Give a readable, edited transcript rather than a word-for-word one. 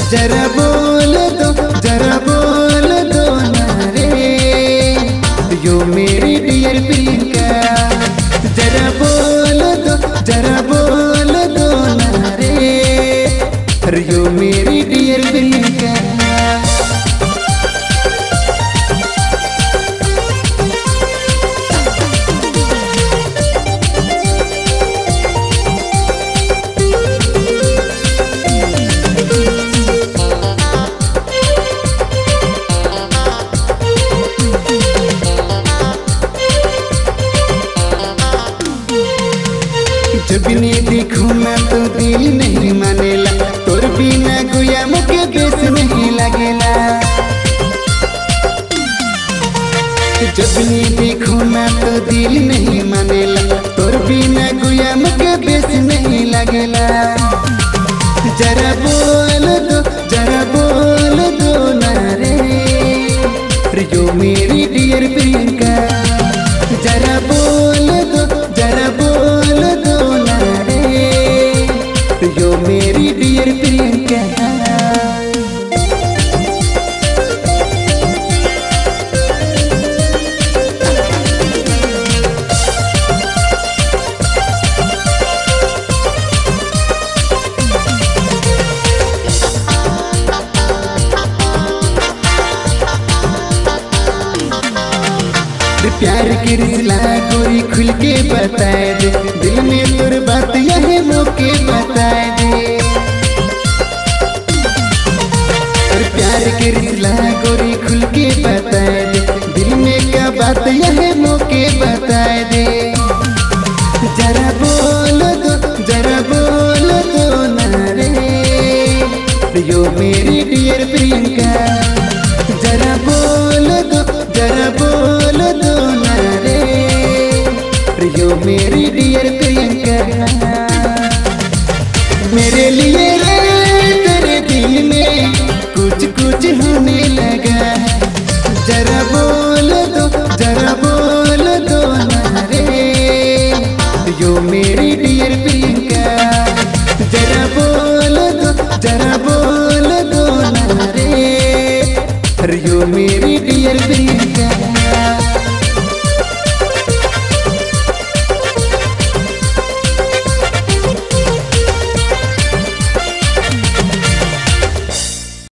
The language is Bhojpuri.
जरा बोल दो ना रे यो मेरी डियर प्रियंका। जरा बोल दो ना रे यो मेरी डियर प्रियंका। जब भी देखूं मैं तो दिल नहीं मानेला, तोर बिना गुया मुके बेस नहीं लगेला। जब भी देखूं मैं तो दिल नहीं मानेला, तोर बिना गुया मुके बेस नहीं लगेला। जरा बोल दो ना रे यो मेरी डियर प्रियंका। जरा बोल दो ना रे यो मेरी डियर प्रियंका। प्यार की रिश्ता गोरी खुल के बताए दे, दिल में तोर बात यह मौके बताए दे। और प्यार की रिश्ता गोरी खुल के बताए दे, दिल में क्या बात यह मौके बताए दे। जरा बोल दो ना रे यो मेरी डियर प्रियंका। जरा बोल दो ना रे यो मेरी डियर प्रियंका। मेरे लिए रे तेरे दिल में कुछ होने लगा। जरा बोल दो ना रे यो मेरी डियर प्रियंका। जरा बोल दो ना रे यो मेरी